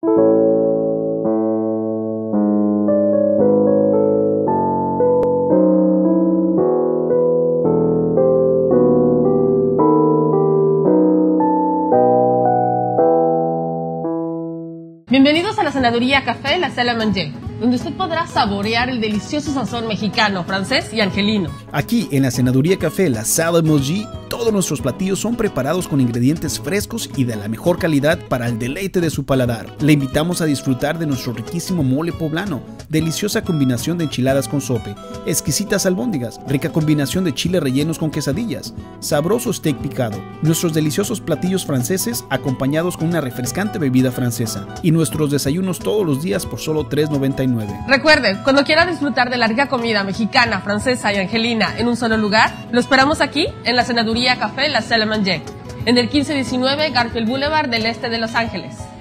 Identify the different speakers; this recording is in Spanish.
Speaker 1: Bienvenidos a la Senaduría Café La Salle à Manger, donde usted podrá saborear el delicioso sazón mexicano, francés y angelino.
Speaker 2: Aquí en la Senaduría Café La Salle à Manger, todos nuestros platillos son preparados con ingredientes frescos y de la mejor calidad para el deleite de su paladar. Le invitamos a disfrutar de nuestro riquísimo mole poblano, deliciosa combinación de enchiladas con sope, exquisitas albóndigas, rica combinación de chile rellenos con quesadillas, sabroso steak picado, nuestros deliciosos platillos franceses acompañados con una refrescante bebida francesa y nuestros desayunos todos los días por solo $3.99.
Speaker 1: Recuerde, cuando quiera disfrutar de la rica comida mexicana, francesa y angelina en un solo lugar, lo esperamos aquí en la Senaduría Café La Salle à Manger, en el 1519 Garfield Boulevard del este de Los Ángeles.